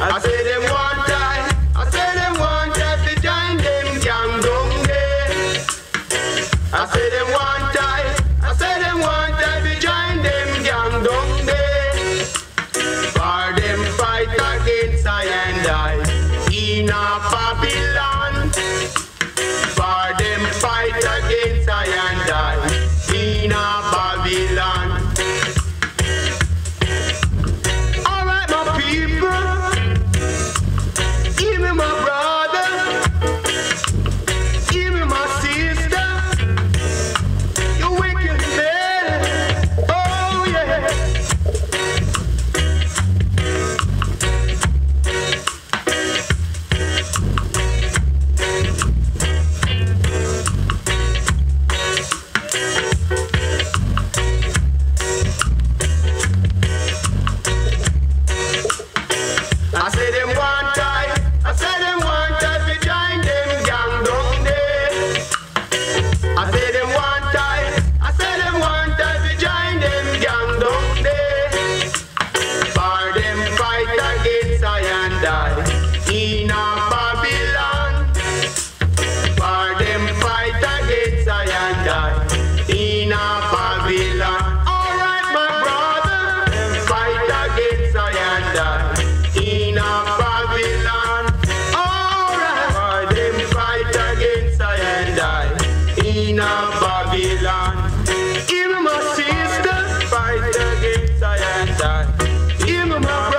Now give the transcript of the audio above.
I say them one time, I say them one time to join them gang down there. I say them one time, I say them one time to join them gang down there. For them fight against I and I in a Babylon. For them fight against I and I in a Babylon. Alright my people, give me my brother, give me my sister, you wicked man, oh yeah. I say them one time, I say them one time to join them gang down there. I say them one time, I say them one time to join them gang down there. For them fight against I and I in a Babylon. For them fight against I and I in a Babylon. Alright my brother, them fight against I and I in a Babylon. Alright, for them fight against I and I in a Babylon. Give me my sister, fight against I and I. Give me my